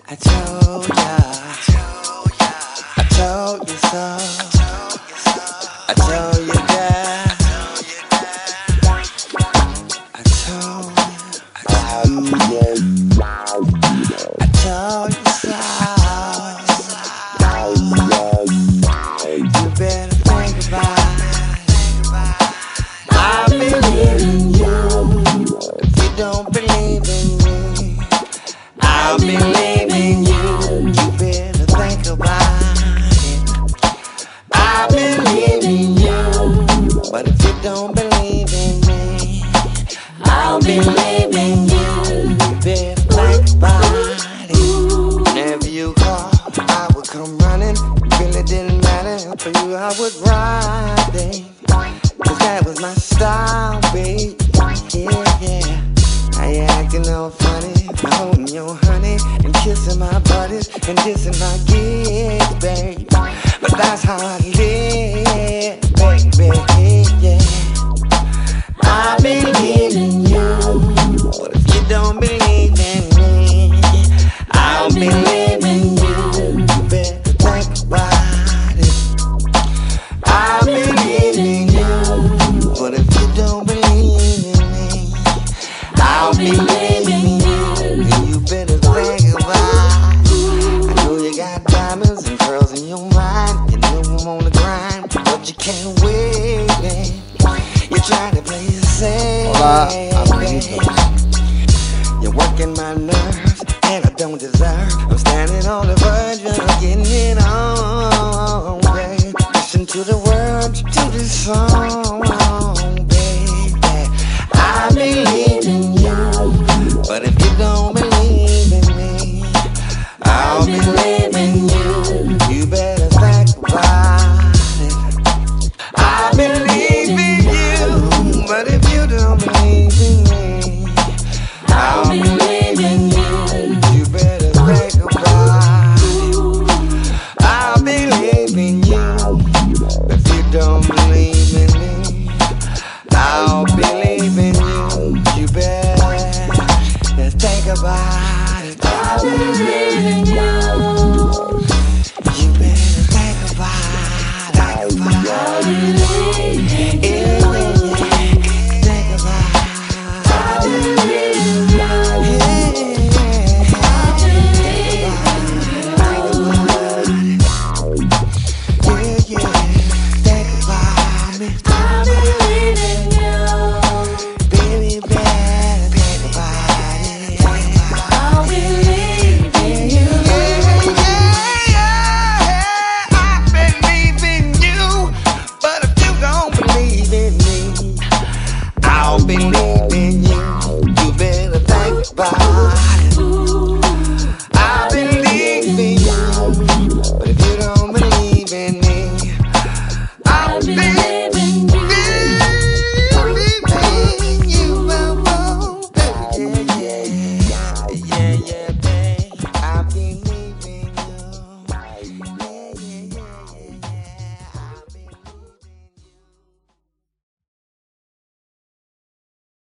I told ya, I told you so. I told you that. I told you, I told you so. You better think about it. I believe in you. If you don't believe in me, I believe in you. You better think about it. I believe in you. But if you don't believe in me, I'll believe in you. You better think about it. Whenever you call, I would come running. It really didn't matter. For you, I would ride, babe. Cause that was my style, babe. Yeah, yeah. Now you acting all funny, holding your honey and kissing my buddies and dissing my kids, babe. But that's how I live, baby, yeah. I believe in you. What if you don't believe in me? I'll believe in you. You better think about it. I believe in you. What if you don't believe in me? I'll believe in you. And you better think about it. I know you got diamonds and pearls in your mind. You know I'm on the grind, but you can't wait, man. You're trying to play it safe. Hola, amiguitos. You're working my nerves, and I don't deserve. I'm standing on the verge of getting it on, babe. Listen to the words to this song.